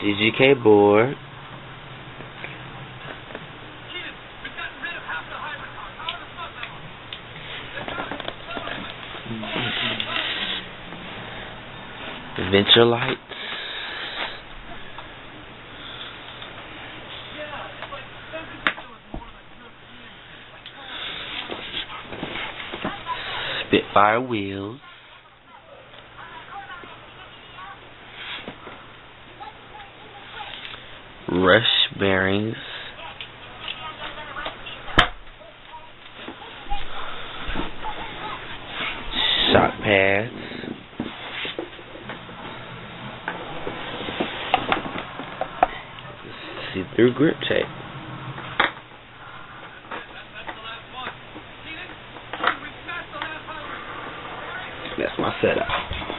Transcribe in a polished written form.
Dgk Board. Venture lights. Spitfire wheels. Rush bearings. Shock pads. See-through grip tape. That's my setup.